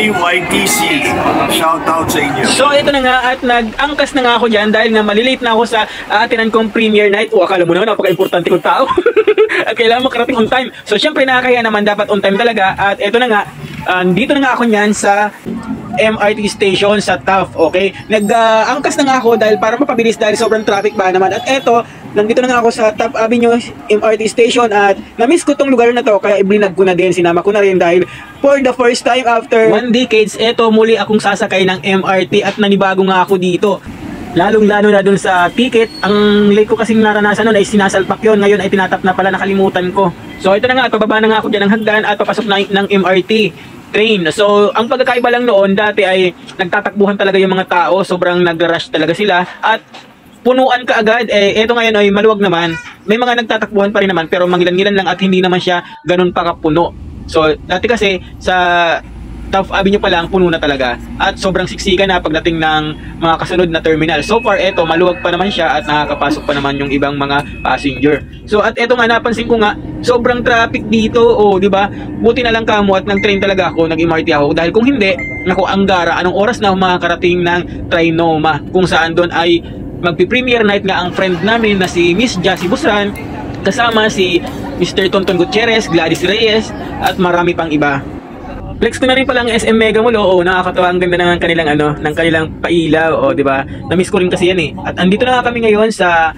YTC. Shout out sa inyo. So ito na nga at nag-angkas na nga ako dyan dahil nga malilate na ako sa atinan kong premiere night. O akala mo naman napaka-importante kong tao. At kailangan makarating on time. So syempre nakakaya naman dapat on time talaga. At ito na nga, dito na nga ako nyan sa MRT station sa Taft, okay? Nag-angkas na nga ako dahil para mapabilis dahil sobrang traffic ba naman. At eto, nandito na nga ako sa Taft Avenue MRT station at na-miss ko tong lugar na to kaya iblinag ko na din, sinama ko na rin dahil for the first time after 1 decades, eto muli akong sasakay ng MRT at nanibago nga ako dito. Lalong-lalo na dun sa ticket, ang late ko kasing naranasan nun ay sinasalpak yun, ngayon ay tinatap na pala, nakalimutan ko. So ito na nga, at pababa na nga ako dyan ng hagdan at papasok na ng MRT train. So, ang pagkakaiba lang noon, dati ay nagtatakbuhan talaga yung mga tao, sobrang nag-rush talaga sila, at punuan ka agad. Eto ngayon ay maluwag naman, may mga nagtatakbuhan pa rin naman, pero mangilan-ngilan lang at hindi naman siya ganun pa kapuno. So, dati kasi, sa Taft Avenue pa lang, puno na talaga. At sobrang siksika na pagdating ng mga kasunod na terminal. So far, eto, maluwag pa naman siya at nakakapasok pa naman yung ibang mga passenger. So, at eto nga, napansin ko nga, sobrang traffic dito. O, di ba? Buti na lang kamo at nag-train talaga ako, nag-MRT ako. Dahil kung hindi, naku, Anggara, anong oras na makakarating ng Trinoma? Kung saan doon ay magpi-premiere night nga ang friend namin na si Miss Jassy Busran, kasama si Mr. Tonton Gutierrez, Gladys Reyes, at marami pang iba. Flex ko na rin pala ang SM Mega Mall. Oo, nakakatawa, ang ganda ng kanilang ng kanilang pailaw, o di ba? Na-miss ko rin kasi yan eh. At andito na kami ngayon sa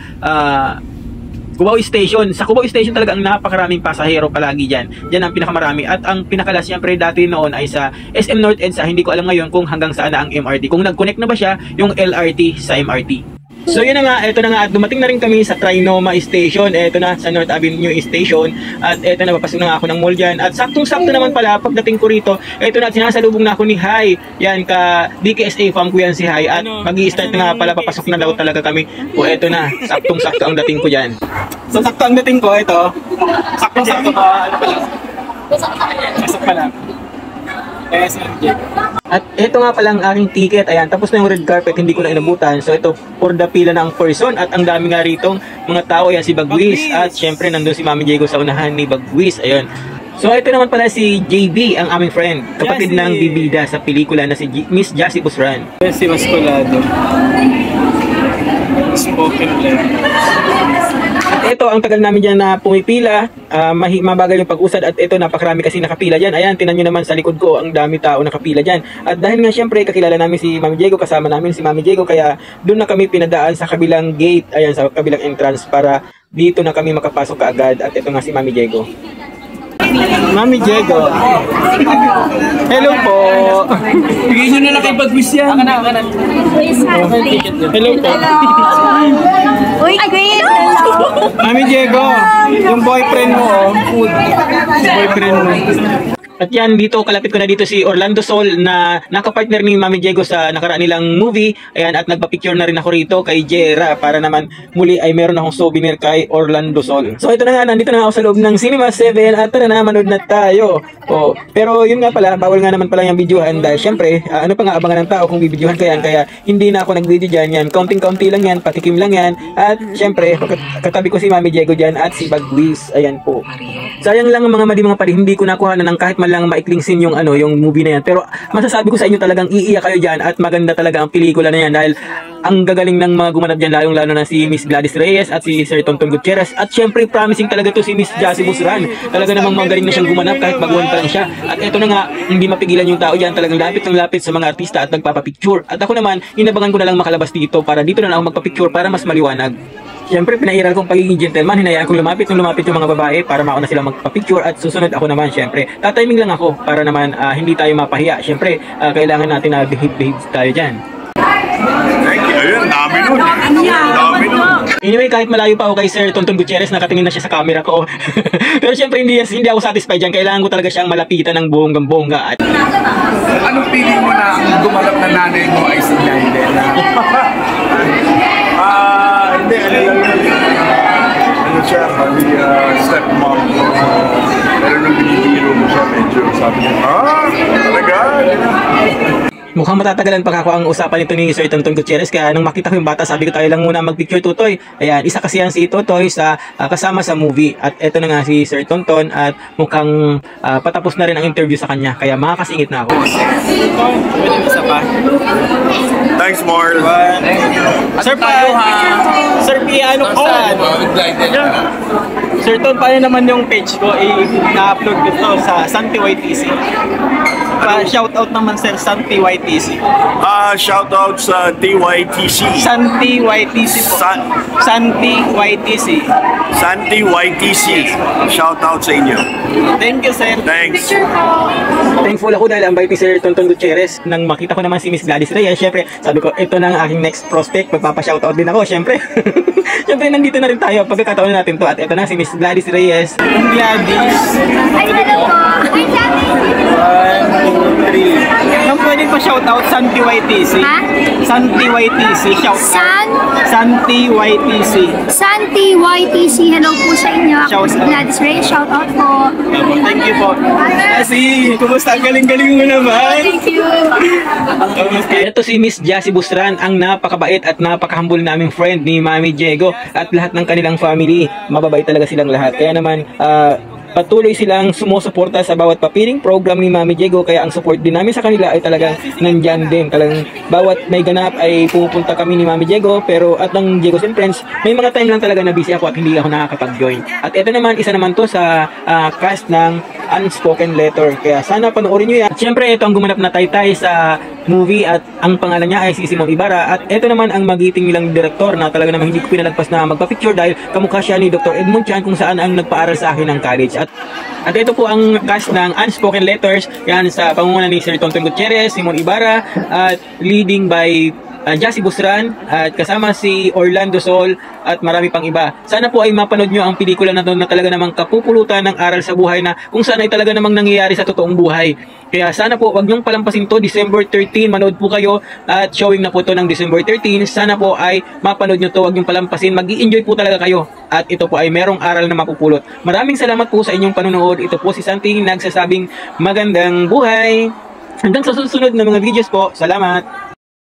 Cubao Station. Sa Cubao Station talaga ang napakaraming pasahero palagi diyan. Diyan ang pinakamarami at ang pinakalas siyempre dati noon ay sa SM North EDSA. Hindi ko alam ngayon kung hanggang saan na ang MRT. Kung nag-connect na ba siya yung LRT sa MRT. So yun na nga, eto na nga at dumating na rin kami sa Trinoma Station. Eto na sa North Avenue Station at eto na, papasok na nga ako ng mall dyan. At saktong-sakto naman pala pagdating ko rito, eto na, sinasalubong na ako ni Hai. Yan, ka DKSA fam ko yan si Hai. At mag-i-start na nga pala, papasok na daw talaga kami. O eto na, saktong-sakto ang dating ko dyan. So sakto ang dating ko, eto. Saktong-sakto pa, ano pala? Pasok pa lang. At ito nga palang aking ticket. Ayan, tapos na yung red carpet, hindi ko na inabutan. So ito, for the pila na ang person. At ang dami nga ritong mga tao. Ayan, si Bagwis. At syempre, nandun si Mami Diego sa unahan ni Bagwis. Ayun. So ito naman pala si JB, ang aming friend. Kapatid ng bibida sa pelikula na si Miss Jassy Busran. Si Mascolado. Spoken letter. At ito, ang tagal namin dyan na pumipila, mabagal yung pag-usad at ito, napakarami kasi nakapila dyan. Ayan, tinan nyo naman sa likod ko, ang dami tao nakapila dyan. At dahil nga syempre, kakilala namin si Mami Diego, kasama namin si Mami Diego, kaya doon na kami pinadaan sa kabilang gate, ayan, sa kabilang entrance, para dito na kami makapasok kaagad. At ito nga si Mami Diego. Mami Diego. Hello po. Bigay nyo na lang kay Bagwis yan. Hello po. Uy, Queen! Mami Diego, yung boyfriend mo, food. Boyfriend mo. At yan, dito, kalapit ko na dito si Orlando Sol na nakapartner ni Mami Diego sa nakaraan nilang movie. Ayan, at nagpa-picture na rin ako rito kay Jera para naman muli ay meron akong souvenir kay Orlando Sol. So ito na nga, nandito na ako sa loob ng Cinema 7 at tara na, manood na tayo. Oh, pero yun nga pala, bawal nga naman pala yung videohan dahil syempre, ano pa nga abangan ng tao kung bibidyohan ka yan, kaya hindi na ako nag-video dyan yan. Counting-county lang yan, patikim lang yan. At syempre, katabi ko si Mami Diego dyan at si Bagwis. Ayan po. Sayang lang ang mga mali mga pari, hindi ko nakuha na ng kahit man lang maikling scene yung yung movie na yan. Pero masasabi ko sa inyo talagang iiyak kayo dyan at maganda talaga ang pelikula na yan dahil ang gagaling ng mga gumanap dyan, lalong-lalo na si Miss Gladys Reyes at si Sir Tonton Gutierrez. At syempre promising talaga to si Miss Jassy Busran. Talaga namang magaling na siyang gumanap kahit baguhan pa lang siya. At eto na nga, hindi mapigilan yung tao dyan, talagang lapit ng lapit sa mga artista at nagpapapicture. At ako naman, inabangan ko na lang makalabas dito para dito na lang ako magpapicture para mas maliwanag. Siyempre, pinairal kong pagiging gentleman, hinayaan kong lumapit yung mga babae para mauna sila magpa-picture at susunod ako naman, siyempre. Tatiming lang ako para naman hindi tayo mapahiya. Siyempre, kailangan natin na behave tayo dyan. Thank you. Ayun, dami nun. Dami nun. Anyway, kahit malayo pa ako kay Sir Tonton Gutierrez, nakatingin na siya sa camera ko. Pero siyempre, hindi ako satisfied dyan. Kailangan ko talaga siyang malapitan ng bonggang-bongga. Anong feeling mo na ang gumalap na nanay mo ay si Naiden? Hindi, ano lang yun. Ano siya, kami stepmom. Pero nung binibiro mo siya, medyo sabi niya, talaga? Mukhang matatagalan pa ako ang usapan nito ni Sir Tonton Gutierrez, kaya nung makita ko yung bata, sabi ko tayo lang muna magpicture Tutoy. Ayan, isa kasi yan si Tutoy sa kasama sa movie. At eto na nga si Sir Tonton at mukhang patapos na rin ang interview sa kanya, kaya makakasingit na ako. Isa pa. Thanks, Marl. Sir, Sir, ano ko sa Sir Ton, paano naman yung page ko? I-upload ko to sa Santi YTC. Shoutout naman sir, Santi YTC. Shoutout sa TYTC. Santi YTC po. Santi YTC. Santi YTC. Shoutout sa inyo. Thank you sir. Thanks. Thankful ako dahil ang bait ni Sir Tonton Gutierrez. Nang makita ko naman si Miss Gladys Reyes, syempre, sabi ko, ito na ang aking next prospect. Magpapa-shoutout din ako, syempre. Syempre, nandito na rin tayo. Pagkakataon natin to. At ito na si Miss Gladys Reyes. Gladys. Ay, hello po. Ay, sabi. 1, 2, 3. Nang pwede pa shoutout Santi YTC. Ha? Santi YTC. Shoutout. Santi YTC. Santi YTC. Hello po sa inyo. Ako Shout si out. Gladys Reyes. Shout out po. Thank you po. Kasi, kumusta? Ang galing-galing mo naman. Thank you. Ito si Miss Jassy Busran, ang napakabait at napakahambol naming friend ni Mami Diego at lahat ng kanilang family. Mababait talaga silang lahat. Kaya naman, patuloy silang sumusuporta sa bawat papiling program ni Mami Diego, kaya ang support din namin sa kanila ay talagang nandyan din. Talagang bawat may ganap ay pupunta kami ni Mami Diego, pero at ng Diegos and Friends, may mga time lang talaga na busy ako at hindi ako nakakapag-join. At ito naman, isa naman to sa cast ng Unspoken Letter, kaya sana panoorin nyo yan. At syempre, ito ang gumanap na taytay sa movie at ang pangalan niya ay si Simon Ibarra, at ito naman ang magiting nilang direktor na talaga namang hindi ko pinalagpas na magpa-picture dahil kamukha siya ni Dr. Edmond Chan kung saan ang nagpaaral sa akin ng college. At ito po ang cast ng Unspoken Letters, yan sa pangunguna ni Sir Tonton Gutierrez, Simon Ibarra, at leading by Jassy Busran, at kasama si Orlando Sol at marami pang iba. Sana po ay mapanood nyo ang pelikula na doon na talaga namang kapupulutan ng aral sa buhay na kung saan ay talaga namang nangyayari sa totoong buhay. Kaya sana po wag nyong palampasin to. December 13, manood po kayo at showing na po to ng December 13. Sana po ay mapanood nyo to, wag nyong palampasin. Mag-i-enjoy po talaga kayo at ito po ay merong aral na mapupulot. Maraming salamat po sa inyong panonood. Ito po si Santi nagsasabing magandang buhay. Hanggang sa susunod na mga videos po. Salamat!